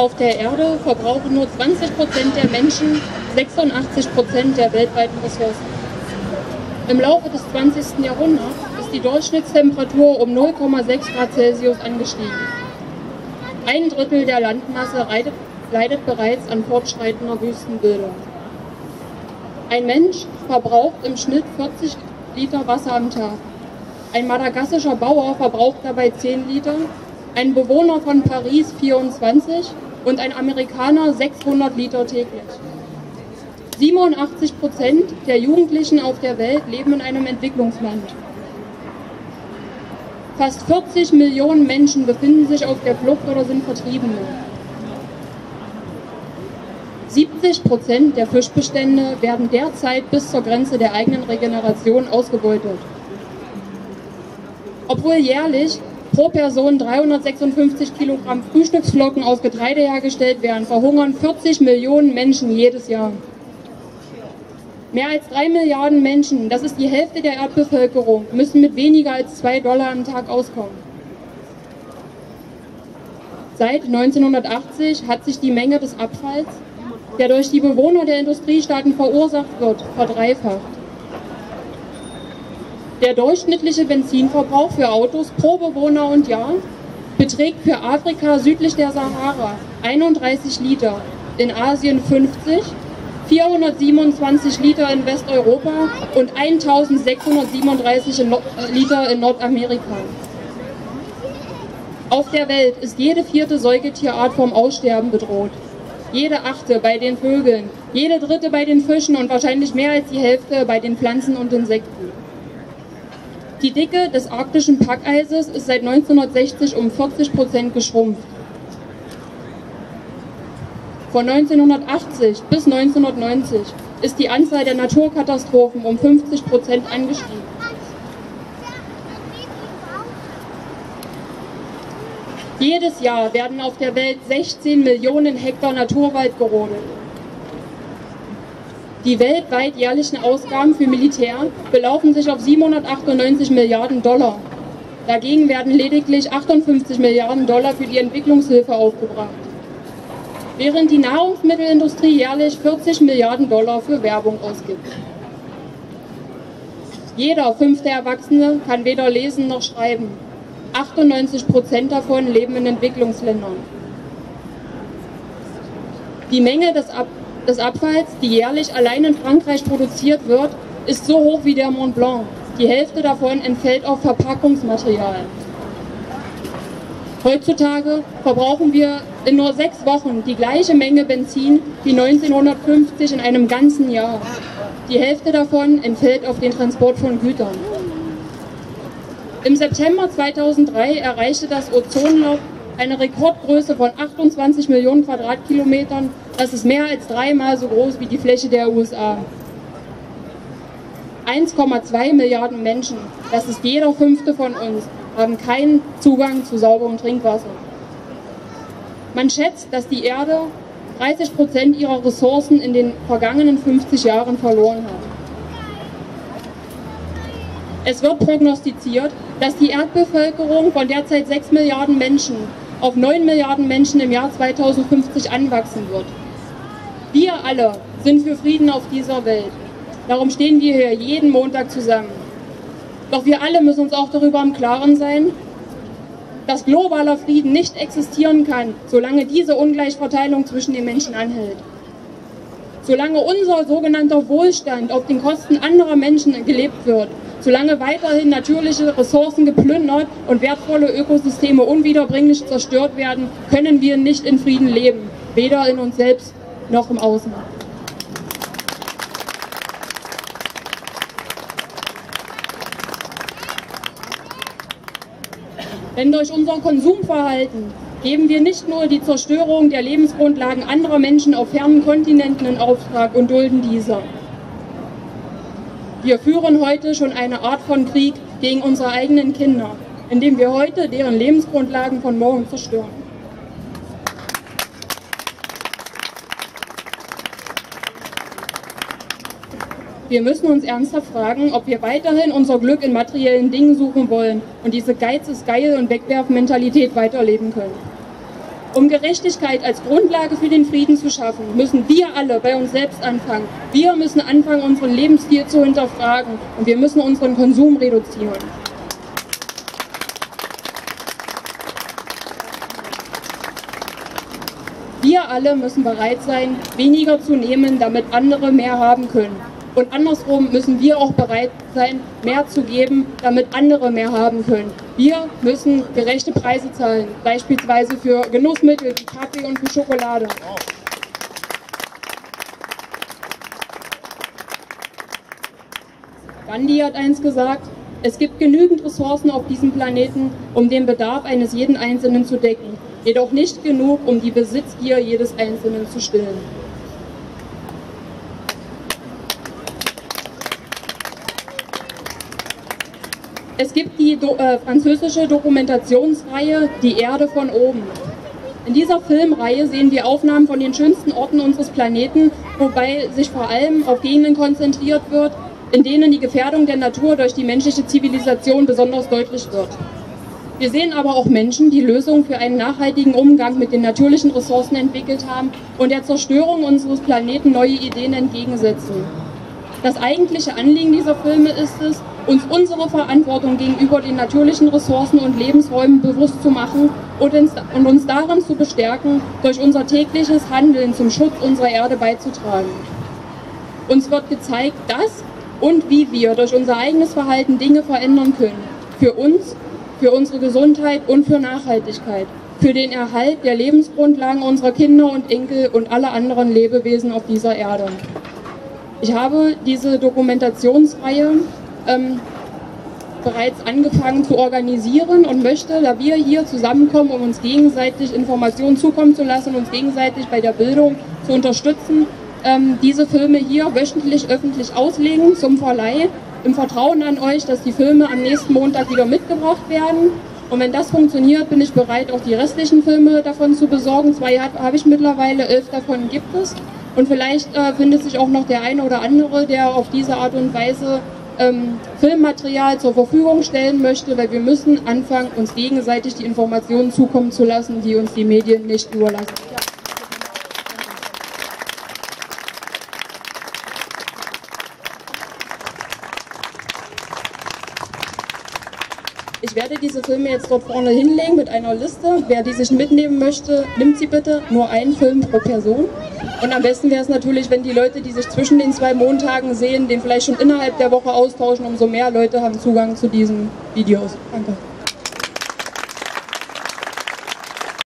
Auf der Erde verbrauchen nur 20% der Menschen 86% der weltweiten Ressourcen. Im Laufe des 20. Jahrhunderts ist die Durchschnittstemperatur um 0,6 Grad Celsius angestiegen. Ein Drittel der Landmasse leidet bereits an fortschreitender Wüstenbildung. Ein Mensch verbraucht im Schnitt 40 Liter Wasser am Tag. Ein madagassischer Bauer verbraucht dabei 10 Liter, ein Bewohner von Paris 24 und ein Amerikaner 600 Liter täglich. 87% der Jugendlichen auf der Welt leben in einem Entwicklungsland. Fast 40 Millionen Menschen befinden sich auf der Flucht oder sind Vertriebene. 70% der Fischbestände werden derzeit bis zur Grenze der eigenen Regeneration ausgebeutet. Obwohl jährlich pro Person 356 Kilogramm Frühstücksflocken aus Getreide hergestellt werden, verhungern 40 Millionen Menschen jedes Jahr. Mehr als 3 Milliarden Menschen, das ist die Hälfte der Erdbevölkerung, müssen mit weniger als $2 am Tag auskommen. Seit 1980 hat sich die Menge des Abfalls, der durch die Bewohner der Industriestaaten verursacht wird, verdreifacht. Der durchschnittliche Benzinverbrauch für Autos pro Bewohner und Jahr beträgt für Afrika südlich der Sahara 31 Liter, in Asien 50, 427 Liter in Westeuropa und 1637 Liter in Nordamerika. Auf der Welt ist jede 4. Säugetierart vom Aussterben bedroht. Jede 8. bei den Vögeln, jede 3. bei den Fischen und wahrscheinlich mehr als die Hälfte bei den Pflanzen und Insekten. Die Dicke des arktischen Packeises ist seit 1960 um 40% geschrumpft. Von 1980 bis 1990 ist die Anzahl der Naturkatastrophen um 50% angestiegen. Jedes Jahr werden auf der Welt 16 Millionen Hektar Naturwald gerodet. Die weltweit jährlichen Ausgaben für Militär belaufen sich auf 798 Milliarden $. Dagegen werden lediglich 58 Milliarden $ für die Entwicklungshilfe aufgebracht. Während die Nahrungsmittelindustrie jährlich 40 Milliarden $ für Werbung ausgibt. Jeder 5. Erwachsene kann weder lesen noch schreiben. 98% davon leben in Entwicklungsländern. Die Menge des Abfalls, die jährlich allein in Frankreich produziert wird, ist so hoch wie der Mont Blanc. Die Hälfte davon entfällt auf Verpackungsmaterial. Heutzutage verbrauchen wir in nur 6 Wochen die gleiche Menge Benzin wie 1950 in einem ganzen Jahr. Die Hälfte davon entfällt auf den Transport von Gütern. Im September 2003 erreichte das Ozonloch eine Rekordgröße von 28 Millionen Quadratkilometern. Das ist mehr als 3-mal so groß wie die Fläche der USA. 1,2 Milliarden Menschen, das ist jeder 5. von uns, haben keinen Zugang zu sauberem Trinkwasser. Man schätzt, dass die Erde 30% ihrer Ressourcen in den vergangenen 50 Jahren verloren hat. Es wird prognostiziert, dass die Erdbevölkerung von derzeit 6 Milliarden Menschen auf 9 Milliarden Menschen im Jahr 2050 anwachsen wird. Wir alle sind für Frieden auf dieser Welt. Darum stehen wir hier jeden Montag zusammen. Doch wir alle müssen uns auch darüber im Klaren sein, dass globaler Frieden nicht existieren kann, solange diese Ungleichverteilung zwischen den Menschen anhält. Solange unser sogenannter Wohlstand auf den Kosten anderer Menschen gelebt wird, solange weiterhin natürliche Ressourcen geplündert und wertvolle Ökosysteme unwiederbringlich zerstört werden, können wir nicht in Frieden leben, weder in uns selbst noch im Außen. Denn durch unser Konsumverhalten geben wir nicht nur die Zerstörung der Lebensgrundlagen anderer Menschen auf fernen Kontinenten in Auftrag und dulden diese. Wir führen heute schon eine Art von Krieg gegen unsere eigenen Kinder, indem wir heute deren Lebensgrundlagen von morgen zerstören. Wir müssen uns ernsthaft fragen, ob wir weiterhin unser Glück in materiellen Dingen suchen wollen und diese Geiz ist geil und Wegwerfmentalität weiterleben können. Um Gerechtigkeit als Grundlage für den Frieden zu schaffen, müssen wir alle bei uns selbst anfangen. Wir müssen anfangen, unseren Lebensstil zu hinterfragen und wir müssen unseren Konsum reduzieren. Wir alle müssen bereit sein, weniger zu nehmen, damit andere mehr haben können. Und andersrum müssen wir auch bereit sein, mehr zu geben, damit andere mehr haben können. Wir müssen gerechte Preise zahlen, beispielsweise für Genussmittel wie Kaffee und für Schokolade. Gandhi hat einst gesagt, es gibt genügend Ressourcen auf diesem Planeten, um den Bedarf eines jeden Einzelnen zu decken, jedoch nicht genug, um die Besitzgier jedes Einzelnen zu stillen. Es gibt die französische Dokumentationsreihe Die Erde von oben. In dieser Filmreihe sehen wir Aufnahmen von den schönsten Orten unseres Planeten, wobei sich vor allem auf Gegenden konzentriert wird, in denen die Gefährdung der Natur durch die menschliche Zivilisation besonders deutlich wird. Wir sehen aber auch Menschen, die Lösungen für einen nachhaltigen Umgang mit den natürlichen Ressourcen entwickelt haben und der Zerstörung unseres Planeten neue Ideen entgegensetzen. Das eigentliche Anliegen dieser Filme ist es, uns unsere Verantwortung gegenüber den natürlichen Ressourcen und Lebensräumen bewusst zu machen und uns darin zu bestärken, durch unser tägliches Handeln zum Schutz unserer Erde beizutragen. Uns wird gezeigt, dass und wie wir durch unser eigenes Verhalten Dinge verändern können. Für uns, für unsere Gesundheit und für Nachhaltigkeit. Für den Erhalt der Lebensgrundlagen unserer Kinder und Enkel und aller anderen Lebewesen auf dieser Erde. Ich habe diese Dokumentationsreihe bereits angefangen zu organisieren und möchte, da wir hier zusammenkommen, um uns gegenseitig Informationen zukommen zu lassen, uns gegenseitig bei der Bildung zu unterstützen, diese Filme hier wöchentlich öffentlich auslegen zum Verleih, im Vertrauen an euch, dass die Filme am nächsten Montag wieder mitgebracht werden. Und wenn das funktioniert, bin ich bereit, auch die restlichen Filme davon zu besorgen. 2 habe ich mittlerweile, 11 davon gibt es. Und vielleicht findet sich auch noch der eine oder andere, der auf diese Art und Weise Filmmaterial zur Verfügung stellen möchte, weil wir müssen anfangen, uns gegenseitig die Informationen zukommen zu lassen, die uns die Medien nicht überlassen. Ich werde diese Filme jetzt dort vorne hinlegen mit einer Liste. Wer die sich mitnehmen möchte, nimmt sie bitte. Nur einen Film pro Person. Und am besten wäre es natürlich, wenn die Leute, die sich zwischen den 2 Montagen sehen, den vielleicht schon innerhalb der Woche austauschen. Umso mehr Leute haben Zugang zu diesen Videos. Danke.